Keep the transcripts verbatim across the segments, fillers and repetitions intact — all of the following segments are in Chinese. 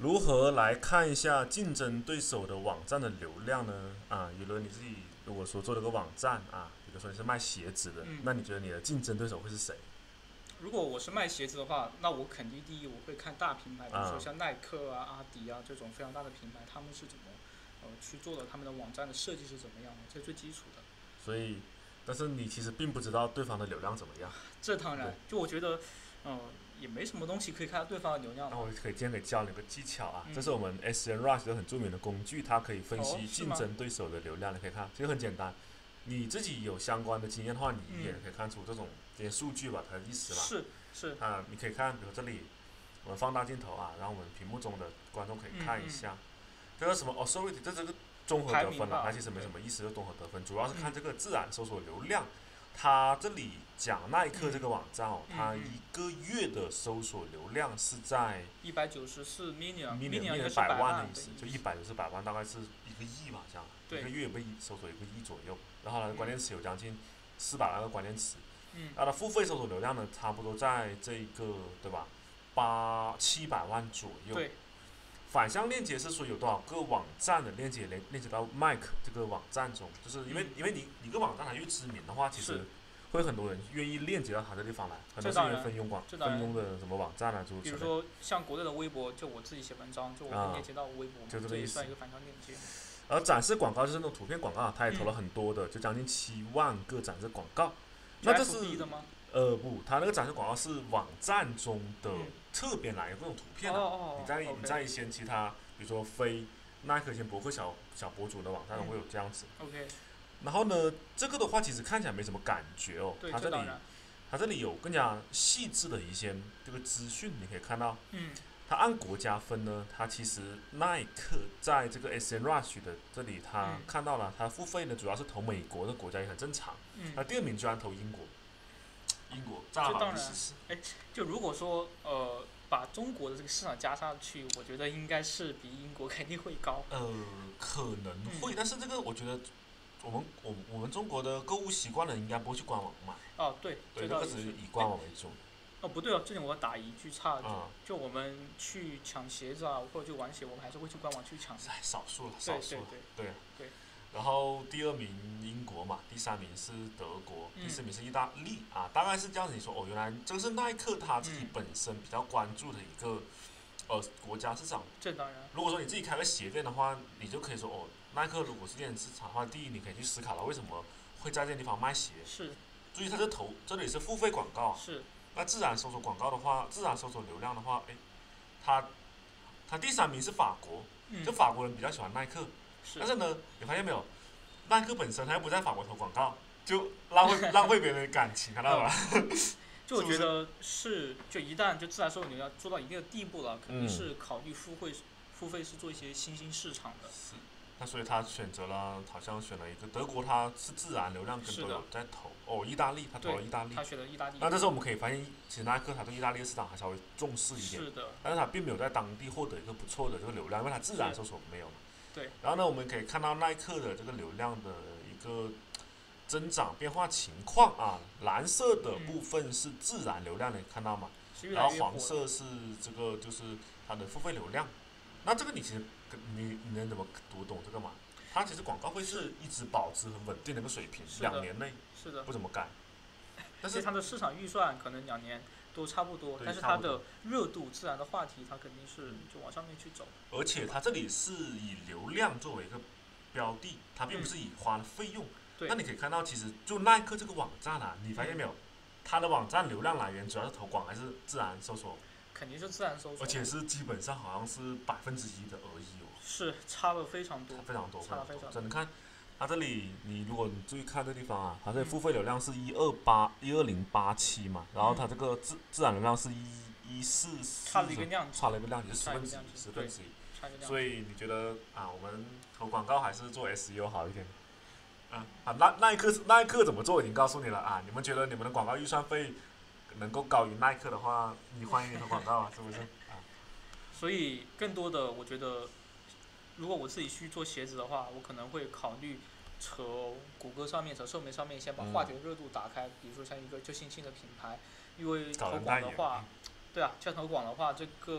如何来看一下竞争对手的网站的流量呢？啊，有了你自己如果说做了个网站啊，比如说你是卖鞋子的， 嗯， 那你觉得你的竞争对手会是谁？ 如果我是卖鞋子的话，那我肯定第一我会看大品牌，比如说啊像耐克啊、阿迪啊这种非常大的品牌，他们是怎么呃去做的，他们的网站的设计是怎么样的，这是最基础的。 所以，但是你其实并不知道对方的流量怎么样。 这当对， 然，就我觉得，嗯、呃也没什么东西可以看到对方的流量嘛。 那我可以今天给教你个技巧啊，这嗯， 是我们 S N Rush 的很著名的工具，它可以分哦， 析是吗？ 竞争对手的流量。你可以看，其实很简单，你自己有相关的经验的话，你一眼嗯， 可以看出这种这些数据吧，它的意思吧。 是是， 啊，你可以看，比如这里，我们放大镜头啊，让我们屏幕中的观众可以嗯嗯， 看一下，这个什么 authority，这这个综合排得分了，它名吧， 其实没对， 什么意思，就综合得分，主要是看嗯这个自然搜索流量。它这里讲耐克这嗯个网站哦， 嗯嗯， 它一个月的搜索流量是在一百九十四 million million，million 应该 million 是百万的百万的意思，就一意思。 百就是百万，大概是一个亿吧，这样，一个对， 月被搜索一个亿左右。然后它的关嗯键词有将近四百万个关键词， 嗯， 它的付费搜索流量呢，差不多在这个对吧，八七百万左右。 对， 反向链接是说有多少个网站的链接连链接到 Mic 这个网站中，就是因为、 嗯因为你你一个网站它越知名的话，其实是， 会很多人愿意链接到它这地方来，很多是因为这当然， 分佣广这当然。 分佣的什么网站啊诸如此类。 比如说像国内的微博，就我自己写文章，就我会啊， 链接到微博嘛，这就这个意思。 也算一个反向链接。 而展示广告就是那种图片广告啊，它也投了嗯， 很多的，就将近七万个展示广告。 就那这 F B 是的吗？ 呃不，它那个展示广告是网站中的嗯， 侧边来的那种图哦片啊。你哦在你 ，OK， 在一些其他，比如说非耐克一些博客小小博主的网站上会嗯有这样子。 ，OK， 然后呢，这个的话其实看起来没什么感觉哦， 对， 它这里这当然， 它这里有更加细致的一些这个资讯，你可以看到， 嗯它按国家分呢，它其实耐克在这个 S N Rush 的这里，它嗯看到了，它付费呢主要是投美国的国家也很正常， 嗯， 那第二名居然投英国，英国占了百这当然， 分之十四。 哎，就如果说呃把中国的这个市场加上去，我觉得应该是比英国肯定会高。 呃，可能嗯， 会，但是这个我觉得我们我我们中国的购物习惯的人应该不会去官网买， 哦对， 对， 这倒也是。 这个只是以官网为主。 哦不对哦，这里我要打一句岔，就啊、 就我们去抢鞋子啊，或者就玩鞋，我们还是会去官网去抢。 哎，少数了， 对少数了， 对对对。 对， 然后第二名英国嘛，第三名是德国，第四嗯名是意大利啊，大概是这样子。你说哦，原来这个是耐克他自己嗯， 本身比较关注的一个呃国家市场。 这当然如果说你自己开个鞋店的话，你就可以说哦，耐克如果是店市场的话，第一你可以去思考了为什么会在这个地方卖鞋。 是注意它这投这里是付费广告啊， 是， 那自然搜索广告的话，自然搜索流量的话，哎，它它第三名是法国， 嗯就法国人比较喜欢耐克， 是但是呢，你发现没有，耐克本身他又不在法国投广告，就浪费浪费别人的感情，看到吧？ 就我是不是？ 觉得是，就一旦就自然搜索流量做到一定的地步了，肯定嗯， 是考虑付费，付费是做一些新兴市场的。 是。那所以他选择了，好像选了一个德国，他是自然流量跟是的， 都有在投。哦，意大利他投了对， 意大利。 他选的意大利， 那这时候我们可以发现，其实耐克他对意大利的市场还稍微重视一点， 是的， 但是他并没有在当地获得一个不错的这个流量，因为他自然是， 搜索没有嘛。 对， 然后呢，我们可以看到耐克的这个流量的一个增长变化情况啊，蓝色的嗯， 部分是自然流量，你看到吗？ 是越然后来越火了。 黄色是这个就是它的付费流量。那这个你其实你你能怎么读懂这个吗？它其实广告费是是一直保持很稳定的一个水平， 是的， 两年内是的， 不怎么改。但其实是它的市场预算可能两年都差不多，但对，差不多。 是它的热度、自然的话题，它肯定是就往上面去走， 而且它这里是以流量作为一个标的，它并不嗯， 是以花的费用。那对， 你可以看到，其实就耐克这个网站啊，你发现嗯， 没有？它的网站流量来源主要是投广还是自然搜索？ 肯定是自然搜而且索嘛， 是基本上好像是百分之一的而已哦。 是差了非常多， 差非常多，非常多。 差了非常多， 真的看它这里，你如果你注意看这地方啊，它这付嗯费流量是一二八一二零八七嘛，然后它嗯， 这个自自然流量是一一四差了一四， 个量级， 差了一个量级，十差一分之一， 个量级，对， 十分之一。 差一个量级。 所以你觉得啊，我们投广告还是做 S E O 好一点？啊啊，耐耐克耐克怎么做已经告诉你了啊，你们觉得你们的广告预算费能够高于耐克的话，你欢迎你投广告啊，是不是？啊， 所以更多的，我觉得，如果我自己去做鞋子的话，我可能会考虑从谷歌上面、从社媒上面先把话嗯， 题的热度打开，比如说像一个就新兴的品牌，因为找投人代言， 广的话，对啊，像投广的话，这个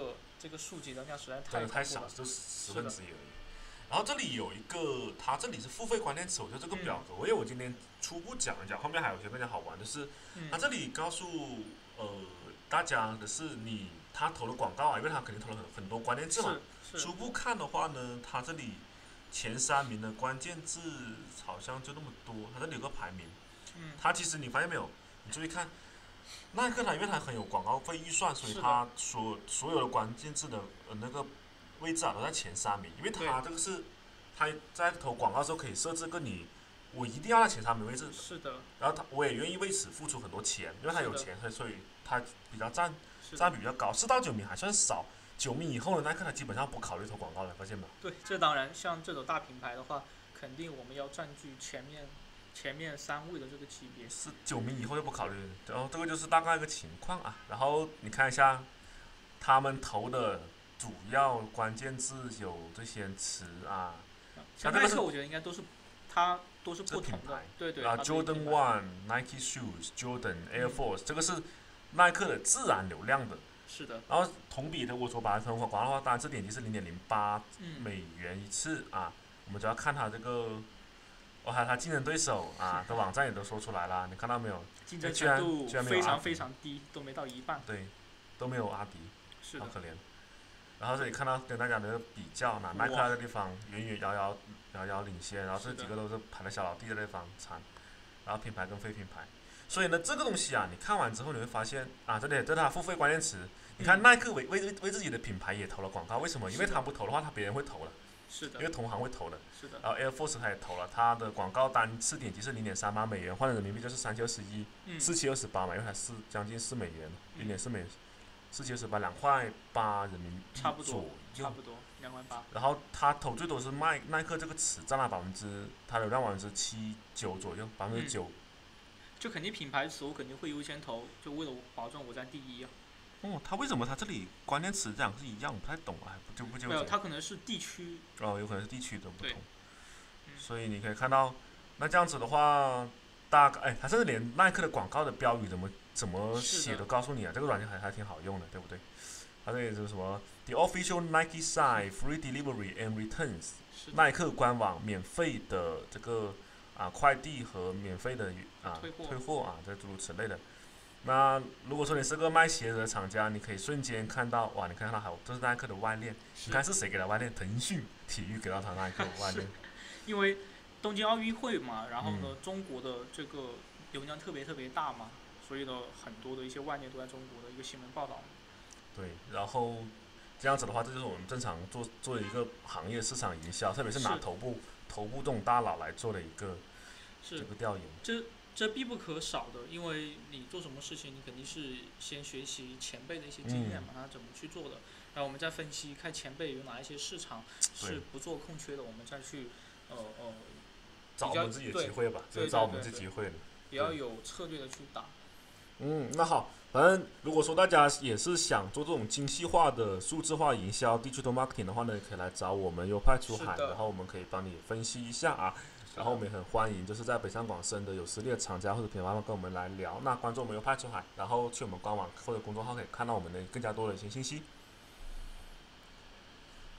这个数级的量实在太真的太小少，就十分之一而已。然后这里有一个，它这里是付费关键词，我觉得这个表格，因为我今天初步讲一讲，后面还有一些更加好玩，就是它这里告诉呃大家的是你他投了广告啊，因为他肯定投了很很多关键字嘛。初步看的话呢，它这里前三名的关键字好像就那么多，它这里有个排名。它其实你发现没有？你注意看，耐克它因为它很有广告费预算，所以它所所有的关键字的呃那个位置啊都在前三名，因为它这个是它在投广告的时候可以设置个你我一定要在前三名位置。 是的。 然后它我也愿意为此付出很多钱，因为它有钱，所以它比较占占比比较高，四到九名还算少。九名以后的耐克，它基本上不考虑投广告了，发现没有？ 对，这当然，像这种大品牌的话，肯定我们要占据前面前面三位的这个级别。 是九名以后就不考虑，然后这个就是大概一个情况啊。然后你看一下，他们投的主要关键字有这些词啊。 像耐克，我觉得应该都是它都是不同的。对对。 啊 ，Jordan One、Nike Shoes、Jordan、Air Force，、嗯、这个是耐克的自然流量的。 是的。 然后同比的，我说把它分广告的话，当然这点击是零点零八美元一次、嗯、啊。我们只要看它这个，哦，还有它竞争对手啊的网站也都说出来了，你看到没有？ 竞争程度非常非常低，都没到一半。 对，都没有阿迪， 是的， 好可怜。然后这里看到跟大家的比较呢，耐克那个地方远远遥遥遥遥领先，然后这几个都是排在小老弟的地方惨，然后品牌跟非品牌。所以呢，这个东西啊，你看完之后你会发现啊，这里这是它付费关键词。你看耐克为为为自己的品牌也投了广告，为什么？因为他不投的话，他别人会投了。 是的。 因为同行会投的。 是的。 然后 Air Force 他也投了，他的广告单次点击是零点三八美元，换成人民币就是三七二十一，四七二十八嘛，因为才四将近四美元，零点四美，四七二十八两块八人民币差不多，差不多两块八。 然后他投最多是耐耐克这个词占了百分之，它流量百分之七九左右，百分之九。 就肯定品牌词我肯定会优先投，就为了保证我在第一啊。 哦，他为什么他这里关键词这两个是一样？我不太懂啊，就不纠结。 没有，它可能是地区。 哦，有可能是地区的不同。 嗯、 所以你可以看到，那这样子的话，大概哎，他甚至连耐克的广告的标语怎么怎么写都告诉你啊，这个软件还还挺好用的，对不对？它这里是什么 ？The official Nike site free delivery and returns， 耐克官网免费的这个啊快递和免费的啊退货退货啊，这诸如此类的。那如果说你是个卖鞋子的厂家，你可以瞬间看到，哇，你看到还有这是耐克的外链，你看是谁给他外链？腾讯体育给到他耐克外链。 因为东京奥运会嘛，然后呢，嗯、中国的这个流量特别特别大嘛，所以呢，很多的一些外链都在中国的一个新闻报道。 对，然后这样子的话，这就是我们正常做做的一个行业市场营销，特别是拿头部头部这种大佬来做的一个这个调研。 这这必不可少的，因为你做什么事情，你肯定是先学习前辈的一些经验嘛，他怎么去做的，然后我们再分析看前辈有哪一些市场是不做空缺的，我们再去呃呃找我们自己的机会吧，就找我们自己机会的， 比较有策略的去打。 嗯，那好，反正如果说大家也是想做这种精细化的数字化营销 digital marketing 的话呢，可以来找我们优派出海，然后我们可以帮你分析一下啊。然后我们也很欢迎，就是在北上广深的有实力的厂家或者品牌跟我们来聊。那关注我们优派出海，然后去我们官网或者公众号可以看到我们的更加多的一些信息。